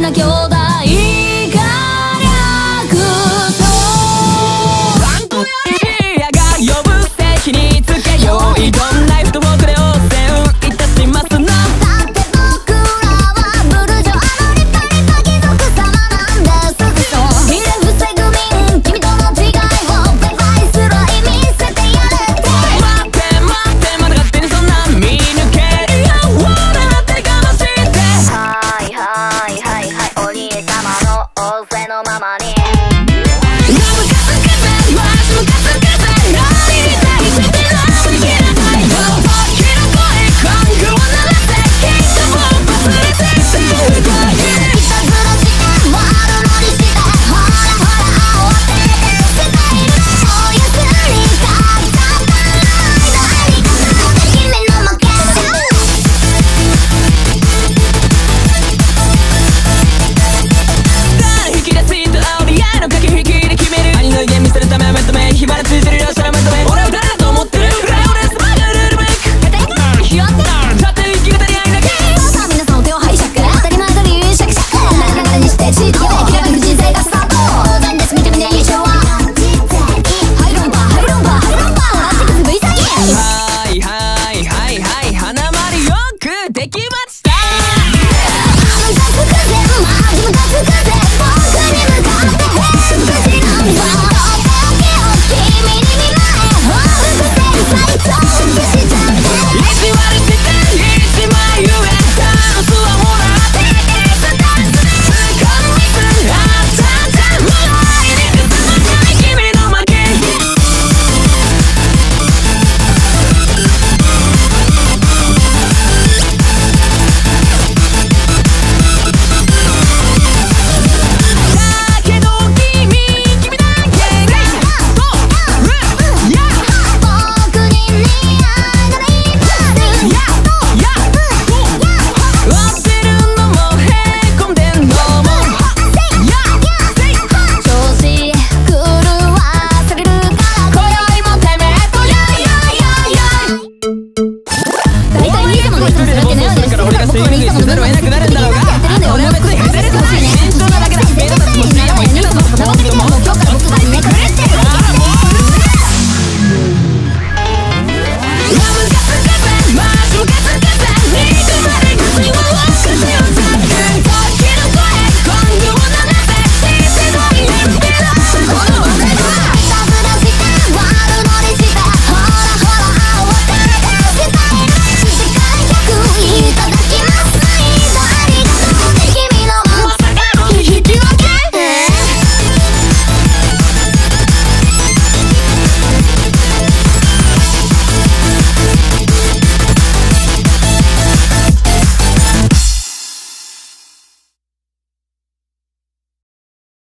な兄弟が略と視野が呼ぶ敵につけよう。どんなナイフとフォークで応戦いたしますな。だって僕らはブルジョアの立派立派貴族様なんです。そうひれ伏せ組君との違いをデバイスロイ見せてやるって。待って待ってまだ勝手にそんなん見抜けるよ。ほら当てかまして。はいはいはいはい、お兄様の仰せのままにラブカツカツマジムカツカツ何に対して何に切らないよ。大きな声今後は鳴らせキングも忘れていたずらして悪乗りしてほらほら慌てて捨てたいるおやすみかったたないのありがとう姫の負け引き出しと煽り合いの駆け引きで決める兄の威厳見せるためは認め火花ついてるよしゃらまとめ俺を誰だと思ってるフライオレスマグルールブレイクひよってたって生き方に愛だけさあ皆さんお手を拝借当たり前通りシャキシャキ流れにして地域をきらめく人生がスタート当然です見てみて優勝はハイロンバーハイロンバーハイロンバーあっちくず V サインはいはいはいはい花丸よくできました。ムカつくぜマジムカつくぜ僕に向かって変な口なんだ。とっておきを君に見舞え報復性最長しちゃって意地悪して一枚ゆえチャンスはもらってスタンスでコンミスあっちゃんちゃん未来に進まない君の負け。だけど君だけが僕に似合わないパス落ちるのもへこんでんのも調子狂わされるから今宵もてめえとやいやいやいや大体兄様のいつもそうやって悩んでるし僕は兄様の分まで責任になってやってるんだよ。俺は別に外れてほしいね。面倒なだけだ。目立たずもしやも言ってたぞ。